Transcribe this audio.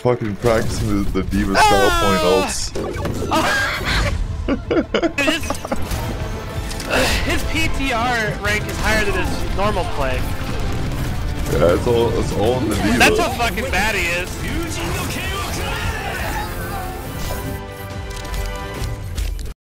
fucking practicing the D.Va style point ults. His PTR rank is higher than his normal play. Yeah, it's all in the D.Va. That's how fucking bad he is.